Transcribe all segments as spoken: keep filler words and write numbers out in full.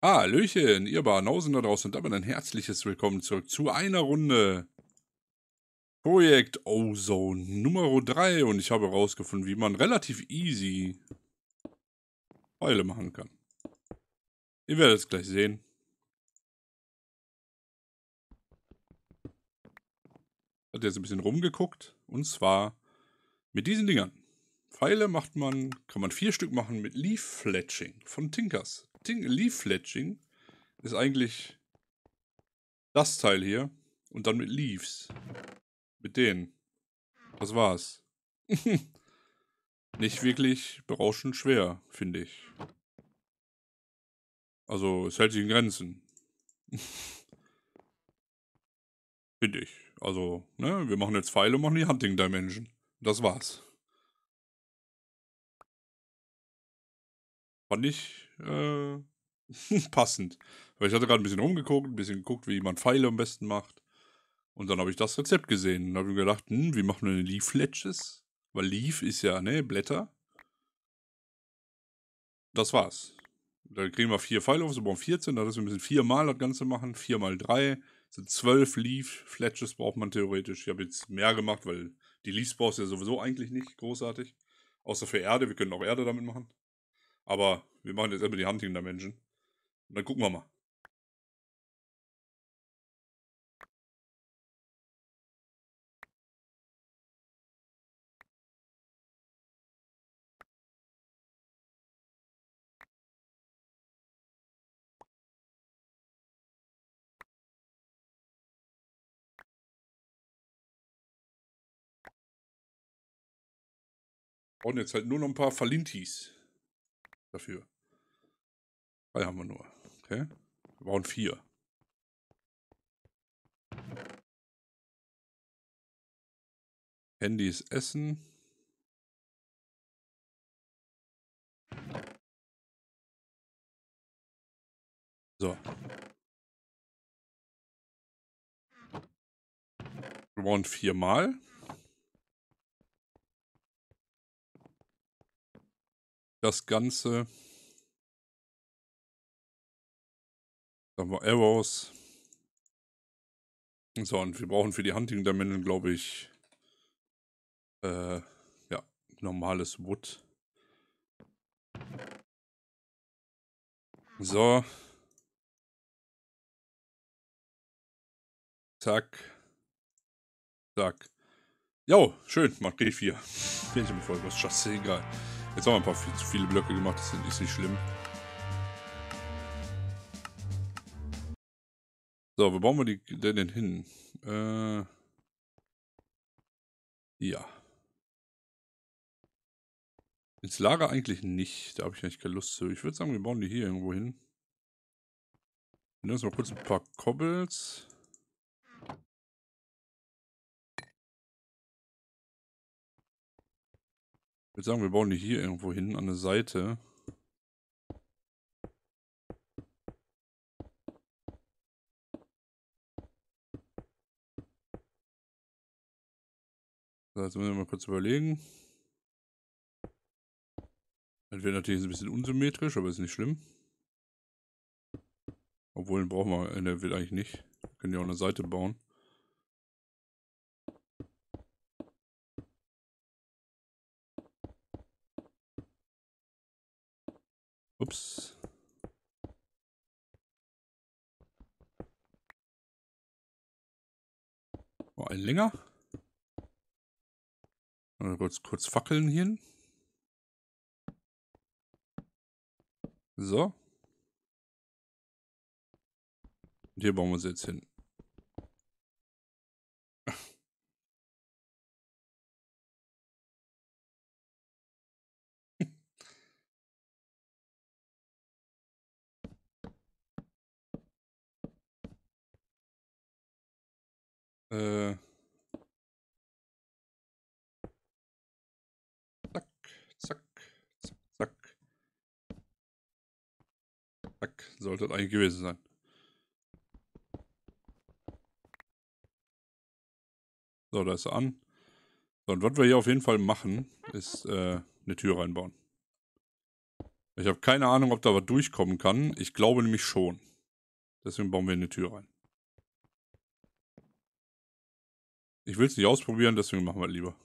Hallöchen, ihr Banausen da draußen und damit ein herzliches Willkommen zurück zu einer Runde Projekt Ozone Nummer drei und ich habe herausgefunden, wie man relativ easy Pfeile machen kann. Ihr werdet es gleich sehen. Hat jetzt ein bisschen rumgeguckt und zwar mit diesen Dingern. Pfeile macht man, kann man vier Stück machen mit Leaf Fletching von Tinkers. Tink Leaf Fletching ist eigentlich das Teil hier und dann mit Leaves. Mit denen. Das war's. Nicht wirklich berauschend schwer, finde ich. Also, es hält sich in Grenzen. Finde ich. Also, ne, wir machen jetzt Pfeile und machen die Hunting Dimension. Das war's. Fand ich, äh, passend. Weil ich hatte gerade ein bisschen rumgeguckt, ein bisschen geguckt, wie man Pfeile am besten macht. Und dann habe ich das Rezept gesehen und habe mir gedacht, hm, wie machen wir eine Leaf Fletches? Weil Leaf ist ja, ne, Blätter. Das war's. Da kriegen wir vier Pfeile auf, so brauchen vierzehn, da müssen wir viermal das Ganze machen. vier mal drei sind zwölf Leaf Fletches braucht man theoretisch. Ich habe jetzt mehr gemacht, weil die Leaves brauchst du ja sowieso eigentlich nicht großartig. Außer für Erde, wir können auch Erde damit machen. Aber wir machen jetzt erstmal die Hunting Dimension. Und dann gucken wir mal. Wir brauchen jetzt halt nur noch ein paar Falintis dafür. Drei haben wir nur. Okay. Wir brauchen vier. Handys essen. So. Wir brauchen viermal. Das Ganze. Dann haben wir Arrows. So, und wir brauchen für die Hunting Dimension, glaube ich, äh, ja, normales Wood. So. Zack. Zack. Jo, schön, macht G vier. Bin ich mir voll, was scheiße, egal. Jetzt haben wir ein paar viel zu viele Blöcke gemacht, das ist nicht schlimm. So, wo bauen wir die denn hin? Äh, ja. Ins Lager eigentlich nicht, da habe ich eigentlich keine Lust zu. Ich würde sagen, wir bauen die hier irgendwo hin. Wir nehmen uns mal kurz ein paar Cobbles. Ich würde sagen, wir bauen die hier irgendwo hin, an der Seite. So, jetzt müssen wir mal kurz überlegen. Das wäre natürlich ein bisschen unsymmetrisch, aber ist nicht schlimm. Obwohl, den brauchen wir, der will eigentlich nicht. Wir können ja auch eine Seite bauen. Ups. Mal einen länger. Mal kurz, kurz fackeln hier. So. Und hier bauen wir sie jetzt hin. Äh. Zack, zack, zack, zack. Zack. Sollte das eigentlich gewesen sein. So, da ist er an. So, und was wir hier auf jeden Fall machen, ist äh, eine Tür reinbauen. Ich habe keine Ahnung, ob da was durchkommen kann. Ich glaube nämlich schon. Deswegen bauen wir eine Tür rein. Ich will es nicht ausprobieren, deswegen machen wir es lieber.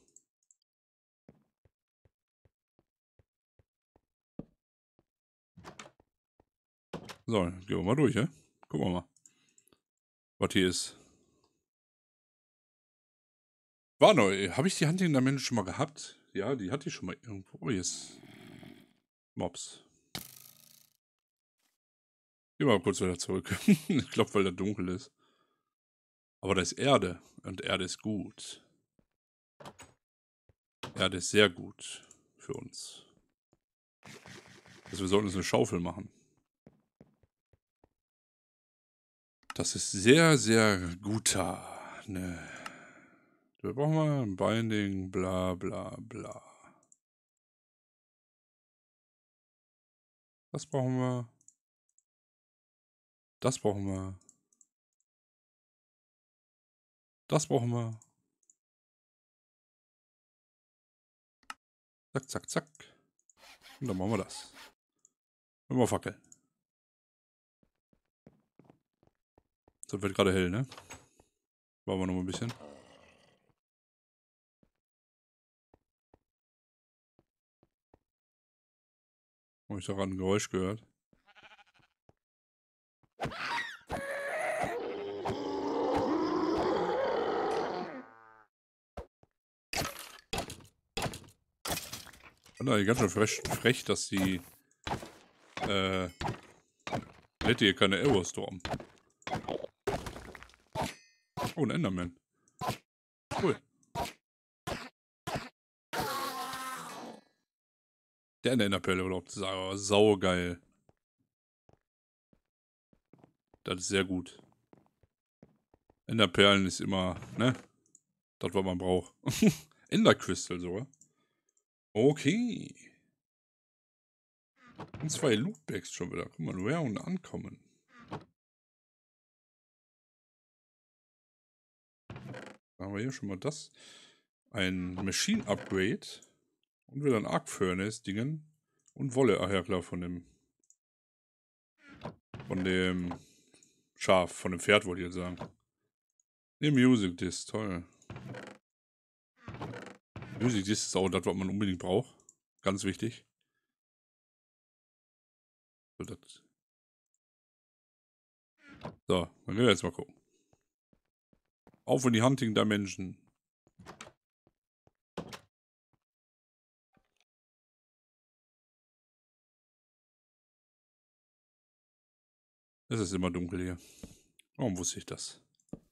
So, gehen wir mal durch, ne? Gucken wir mal, was hier ist. War neu. Habe ich die Hunting Dimension schon mal gehabt? Ja, die hatte ich schon mal irgendwo. Oh, jetzt. Mobs. Gehen wir mal kurz wieder zurück. Ich glaube, weil da dunkel ist. Aber da ist Erde. Und Erde ist gut. Erde ist sehr gut für uns. Also wir sollten uns eine Schaufel machen. Das ist sehr, sehr guter. Ne. Wir brauchen mal ein Binding, bla bla bla. Das brauchen wir. Das brauchen wir. Das brauchen wir. Zack, zack, zack. Und dann machen wir das. Immer Fackel. Das wird gerade hell, ne? Warten wir noch mal ein bisschen. Habe ich da gerade ein Geräusch gehört? Alter, ganz schön frech, frech, dass die äh, hätte hier keine Arrow-Storm. Oh, ein Enderman. Cool. Der in der Enderperle überhaupt. Sau, saugeil. Das ist sehr gut. Enderperlen ist immer, ne? Das, was man braucht. Endercrystal sogar. Okay. Und zwei Lootbags schon wieder. Guck mal, Rare und Ankommen. Da haben wir hier schon mal das. Ein Machine Upgrade. Und wieder ein Arc Furnace Dingen. Und Wolle. Ach ja, klar, von dem. Von dem Schaf. Von dem Pferd wollte ich jetzt sagen. Ne, Music Disc. Toll. Music Disc ist auch das, was man unbedingt braucht. Ganz wichtig. So, das. So, dann gehen wir jetzt mal gucken. Auf in die Hunting Dimension. Es ist immer dunkel hier. Warum wusste ich das?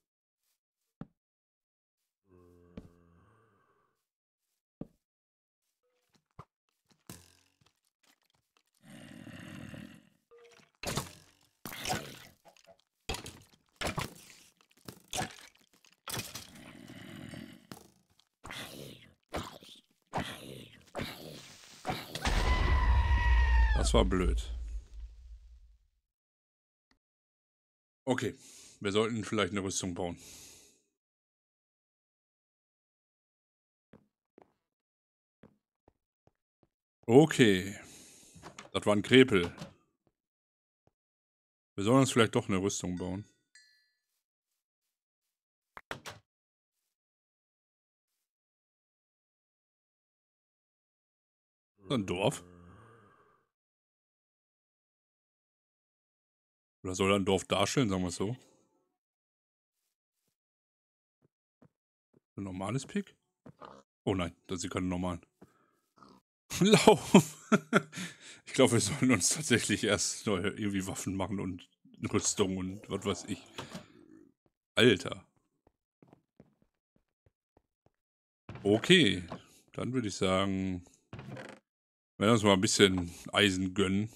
Das war blöd. Okay, wir sollten vielleicht eine Rüstung bauen. Okay. Das war ein Krepel. Wir sollen uns vielleicht doch eine Rüstung bauen. Ein Dorf? Oder soll er ein Dorf darstellen, sagen wir es so? Ein normales Pick? Oh nein, das sind keine normalen. Lauf! Ich glaube, wir sollen uns tatsächlich erst neue irgendwie Waffen machen und Rüstung und was weiß ich. Alter. Okay, dann würde ich sagen, wir werden uns mal ein bisschen Eisen gönnen.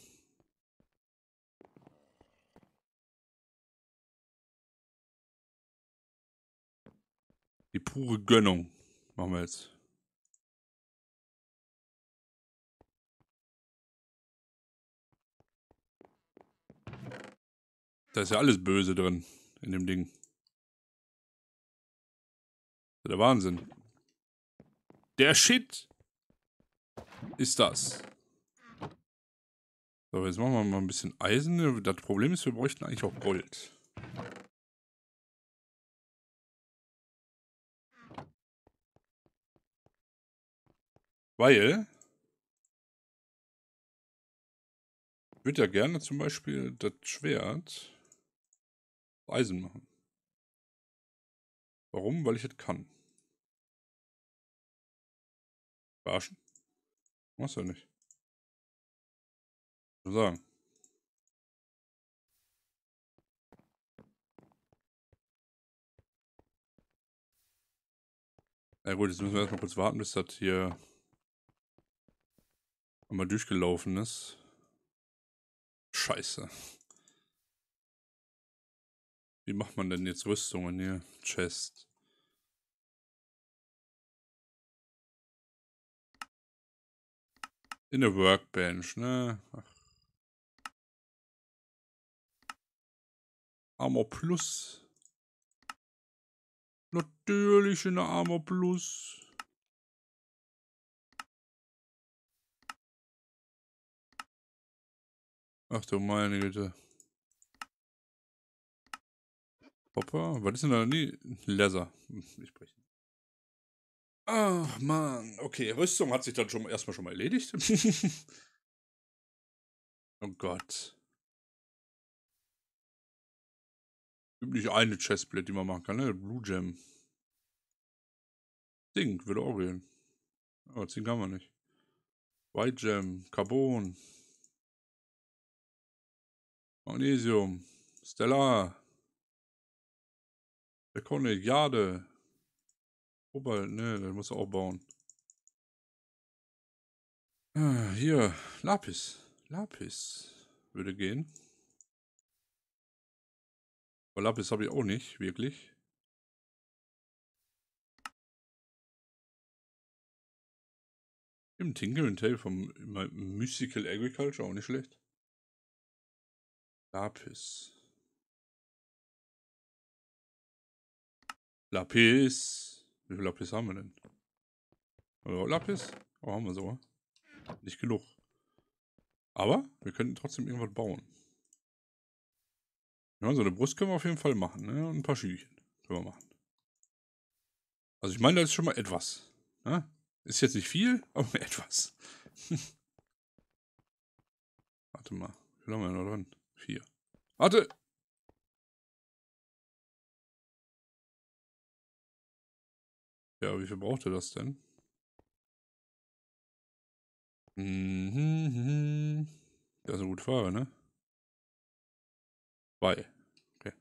Die pure Gönnung machen wir jetzt. Da ist ja alles Böse drin in dem Ding. Das ist der Wahnsinn. Der Shit ist das. So, jetzt machen wir mal ein bisschen Eisen. Das Problem ist, wir bräuchten eigentlich auch Gold. Weil ich würde ja gerne zum Beispiel das Schwert Eisen machen. Warum? Weil ich es kann. Verarschen? Machst du ja nicht. Ich sagen. Na gut, jetzt müssen wir erstmal kurz warten, bis das hier einmal durchgelaufen ist. Scheiße. Wie macht man denn jetzt Rüstungen hier? Chest. In der Workbench, ne? Ach. Armor Plus. Natürlich in der Armor Plus. Ach du meine Güte. Hoppa, was ist denn da? Nie? Leather. Ich breche. Ach man, okay, Rüstung hat sich dann schon erstmal schon mal erledigt. Oh Gott. Gibt nicht eine Chestplate, die man machen kann, ne? Blue Gem. Ding, würde auch gehen. Aber Zink kann man nicht. White Gem, Carbon. Magnesium. Stellar. Reconic, Jade. Kobalt, ne, das muss er auch bauen. Ah, hier, Lapis. Lapis würde gehen. Aber Lapis habe ich auch nicht, wirklich. Im Tinker and Tail vom Mystical Agriculture, auch nicht schlecht. Lapis. Lapis. Wie viel Lapis haben wir denn? Oder Lapis? Oh, haben wir so. Nicht genug. Aber wir könnten trotzdem irgendwas bauen. Ja, so eine Brust können wir auf jeden Fall machen, ne? Und ein paar Schüchen können wir machen. Also ich meine, das ist schon mal etwas. Ne? Ist jetzt nicht viel, aber etwas. Warte mal. Wie viel haben wir noch drin? Vier. Warte! Ja, wie viel braucht ihr das denn? Mhm. Das ist eine gute Frage, ne? Zwei. Okay.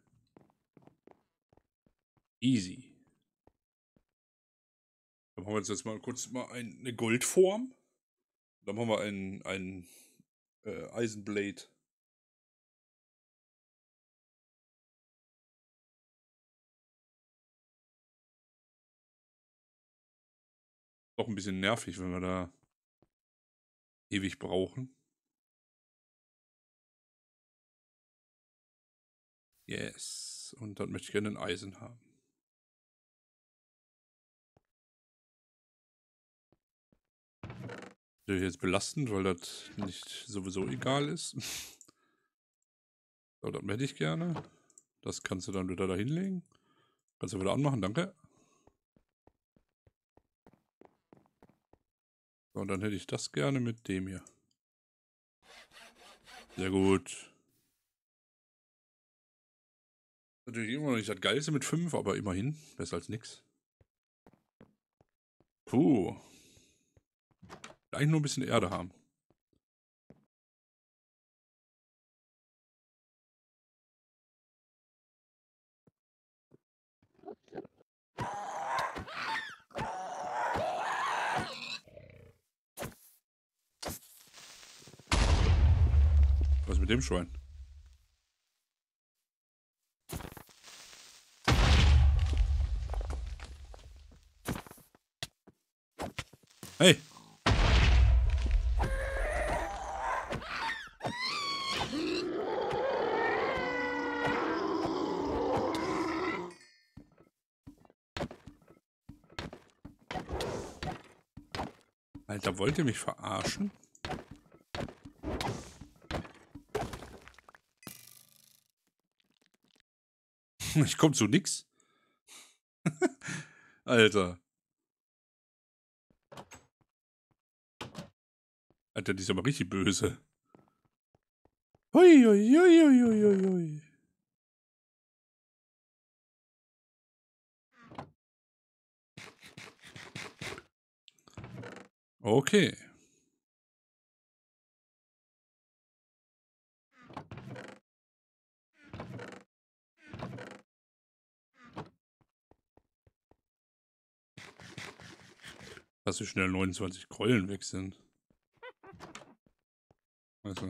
Easy. Dann machen wir jetzt mal kurz mal eine Goldform. Dann machen wir ein, ein äh, Eisenblade. Doch ein bisschen nervig, wenn wir da ewig brauchen. Yes. Und dann möchte ich gerne ein Eisen haben. Natürlich jetzt belastend, weil das nicht sowieso egal ist. So, das hätte ich gerne. Das kannst du dann wieder da hinlegen. Kannst du wieder anmachen, danke. So, und dann hätte ich das gerne mit dem hier. Sehr gut. Natürlich immer noch nicht das Geilste mit fünf, aber immerhin. Besser als nix. Puh. Eigentlich nur ein bisschen Erde haben. Was ist mit dem Schwein? Hey! Alter, wollt ihr mich verarschen? Ich komm zu nix. Alter. Alter, die ist aber richtig böse. Hui, hui, hui, hui, hui, hui. Okay. Dass so schnell neunundzwanzig Keulen weg sind. Also.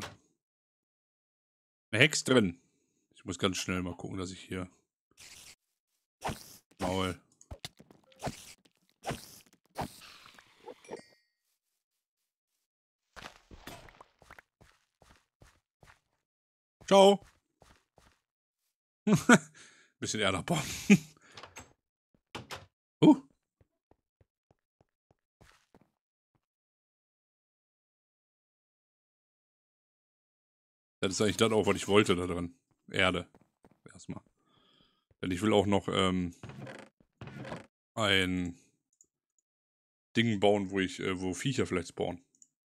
Eine Hex drin. Ich muss ganz schnell mal gucken, dass ich hier... Maul. Ciao. Bisschen Erde abbauen. uh. Das ist eigentlich das auch, was ich wollte da dran. Erde. Erstmal. Denn ich will auch noch ähm, ein Ding bauen, wo ich, äh, wo Viecher vielleicht spawnen.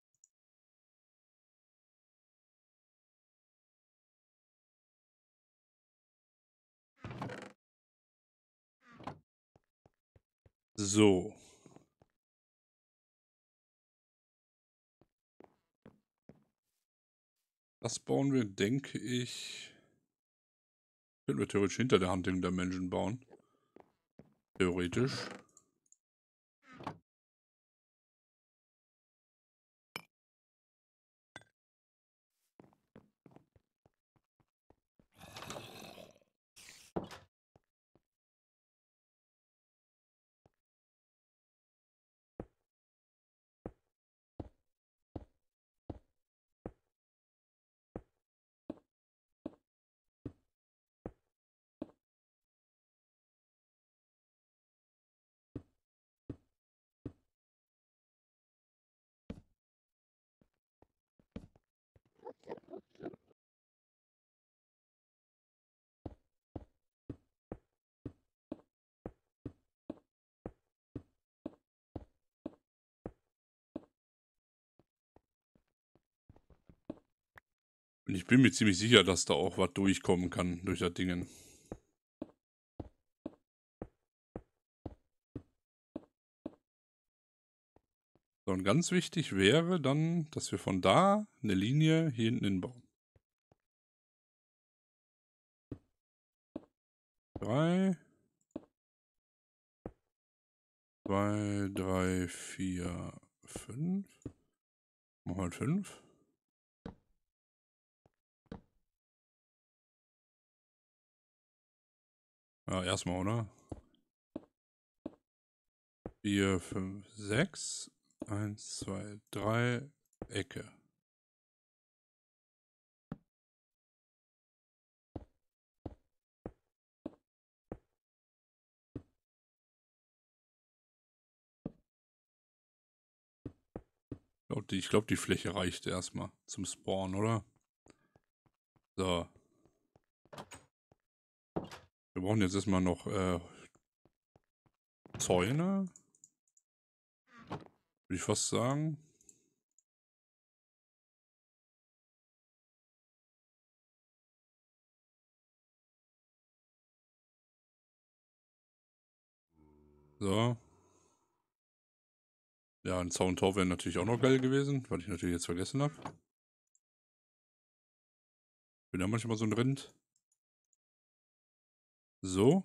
So. Das bauen wir, denke ich. Könnten wir theoretisch hinter der Hunting Dimension bauen. Theoretisch. Und ich bin mir ziemlich sicher, dass da auch was durchkommen kann durch das Dingen. So, und ganz wichtig wäre dann, dass wir von da eine Linie hier hinten hinbauen. Drei. Zwei, drei, vier, fünf. Machen wir halt fünf. Ja, erstmal, oder? vier, fünf, sechs. eins, zwei, drei. Ecke. Ich glaube, die Fläche reicht erstmal zum Spawn, oder? So. Wir brauchen jetzt erstmal noch äh, Zäune. Würde ich fast sagen. So. Ja, ein Zauntor wäre natürlich auch noch geil gewesen, weil ich natürlich jetzt vergessen habe. Bin ja manchmal so ein Rind. So.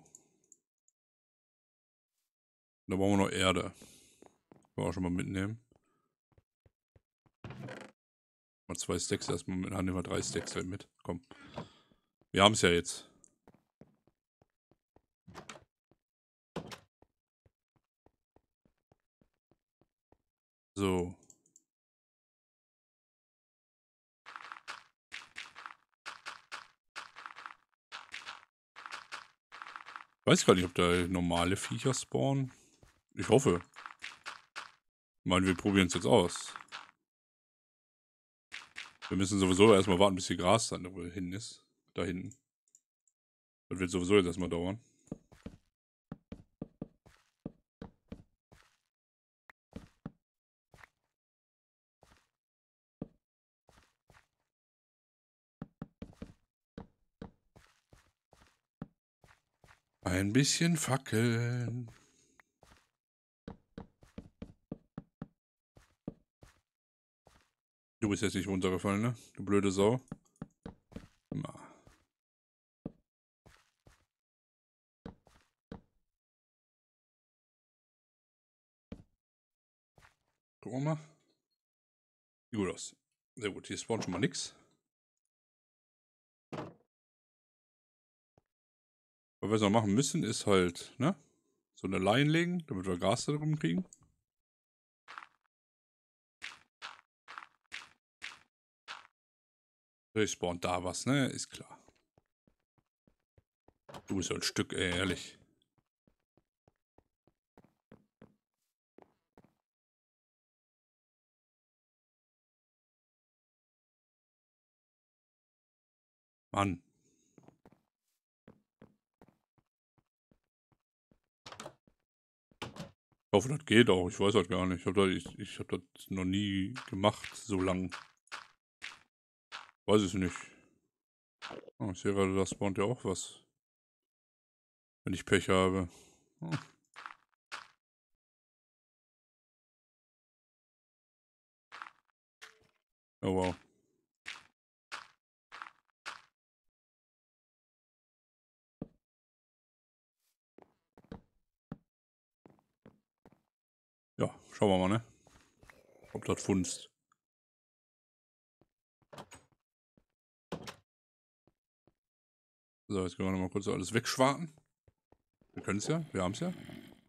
Da brauchen wir noch Erde. Können wir auch schon mal mitnehmen. Mal zwei Stacks erstmal mit. Nehmen wir drei Stacks halt mit. Komm. Wir haben es ja jetzt. So. Ich weiß gar nicht, ob da normale Viecher spawnen. Ich hoffe. Ich meine, wir probieren es jetzt aus. Wir müssen sowieso erstmal warten, bis hier Gras dann hin ist. Da hinten. Das wird sowieso jetzt erstmal dauern. Ein bisschen Fackeln. Du bist jetzt nicht runtergefallen, ne? Du blöde Sau. Na. Gucken wir mal. Sieht gut aus. Sehr gut, hier spawnt schon mal nix. Was wir jetzt noch machen müssen, ist halt, ne? So eine Line legen, damit wir Gas da drum kriegen. Ich spawnt da was, ne? Ist klar. Du bist ja ein Stück, ey, ehrlich. Mann. Ich hoffe, das geht auch. Ich weiß halt gar nicht. Ich habe das, ich, ich hab das noch nie gemacht, so lang. Weiß ich nicht. Oh, ich sehe gerade, da spawnt ja auch was. Wenn ich Pech habe. Oh. Oh wow. Ja, schauen wir mal, ne? Ob das funzt. So, jetzt können wir noch mal kurz alles wegschwarten. Wir können es ja, wir haben es ja.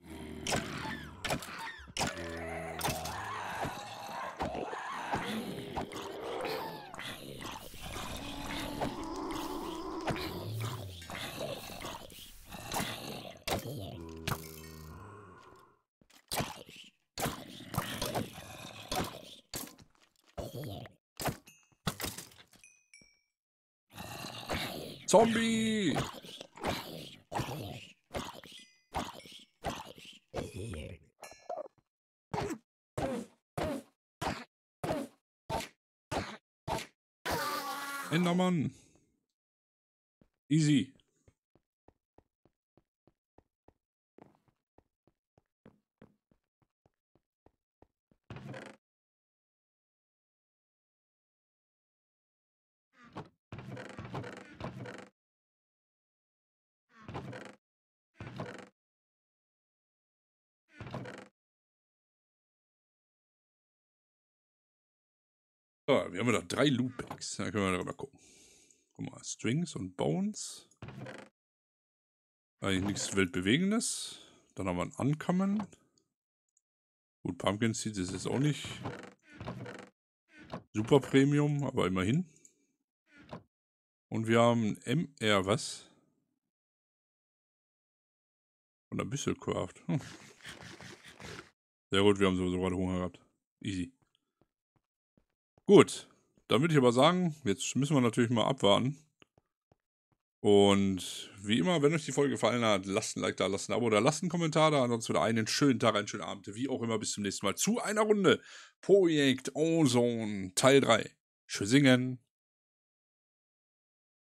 Zombie! Endermann! Easy. So, wir haben ja da drei Lootbags. Da können wir darüber gucken. Guck mal, Strings und Bones. Eigentlich nichts Weltbewegendes. Dann haben wir ein Uncommon. Gut, Pumpkin Seeds ist jetzt auch nicht super Premium, aber immerhin. Und wir haben M R, was? Von der Büsselcraft. Hm. Sehr gut, wir haben sowieso gerade Hunger gehabt. Easy. Gut, dann würde ich aber sagen, jetzt müssen wir natürlich mal abwarten. Und wie immer, wenn euch die Folge gefallen hat, lasst ein Like da, lasst ein Abo da, lasst einen Kommentar da. Ansonsten wieder einen schönen Tag, einen schönen Abend. Wie auch immer, bis zum nächsten Mal zu einer Runde Projekt Ozone Teil drei. Tschüssingen.